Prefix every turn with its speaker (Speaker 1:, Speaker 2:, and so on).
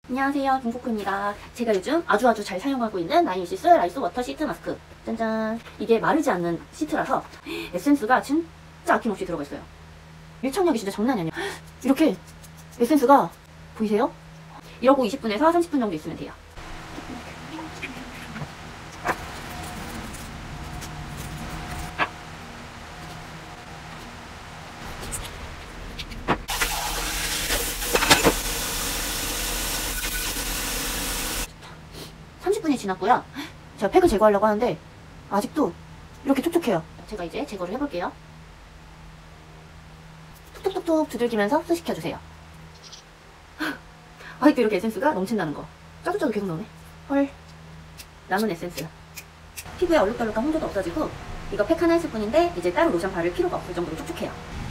Speaker 1: 안녕하세요, 김코코입니다. 제가 요즘 아주 잘 사용하고 있는 나인시스 라이스 워터 시트 마스크. 짠짠. 이게 마르지 않는 시트라서 에센스가 진짜 아낌없이 들어가 있어요. 밀착력이 진짜 장난이 아니에요. 이렇게 에센스가 보이세요? 이러고 20분에서 30분 정도 있으면 돼요. 분이 지났고요. 제가 팩을 제거하려고 하는데 아직도 이렇게 촉촉해요. 제가 이제 제거를 해볼게요. 톡톡톡톡 두들기면서 흡수시켜주세요. 아직도 이렇게 에센스가 넘친다는 거. 짜조짜조 계속 나오네. 헐. 남은 에센스. 피부에 얼룩덜룩한 홍조도 없어지고 이거 팩 하나 했을 뿐인데 이제 따로 로션 바를 필요가 없을 정도로 촉촉해요.